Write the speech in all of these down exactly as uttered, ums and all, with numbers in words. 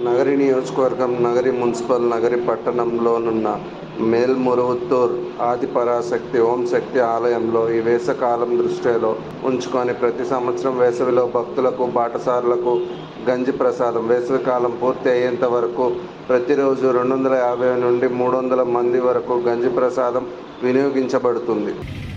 నగరి నియోజకవర్గం నగరి మున్సిపల్ నగరి పట్టణంలోనున్న మేల్మురువత్తూర్ ఆదిపరాశక్తి ఓంశక్తి ఆలయంలో ఈ వేసవికాలం దృష్టిలో ఉంచుకొని ప్రతి సంవత్సరం వేసవిలో భక్తులకు బాటసారులకు గంజి ప్రసాదం వేసవికాలం పూర్తి అయ్యేంత వరకు ప్రతిరోజు రెండు వందల యాభై నుండి మూడు వందల మంది వరకు గంజి ప్రసాదం వినియోగించబడుతుంది.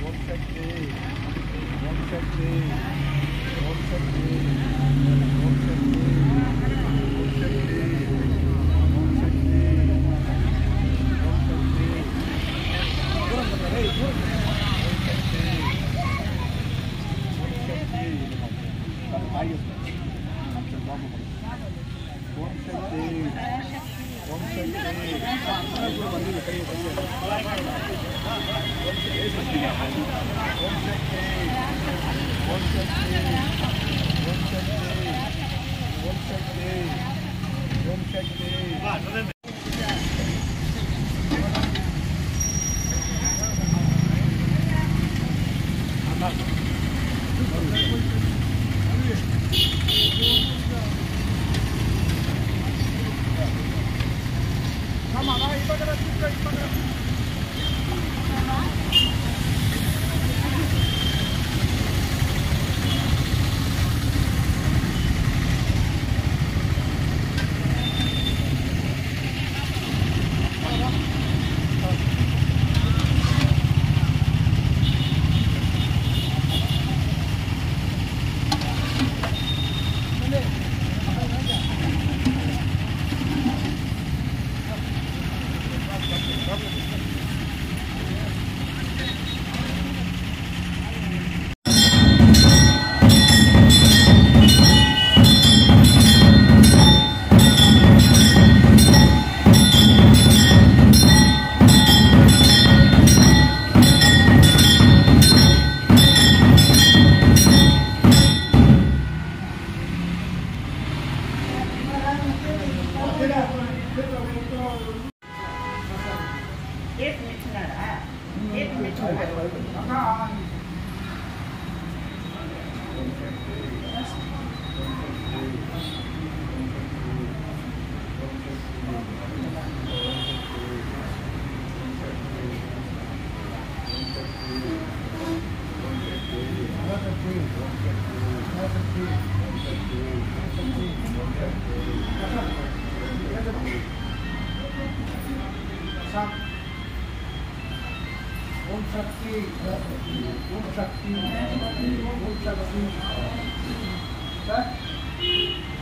ओम शक्ति ओम शक्ति ओम शक्ति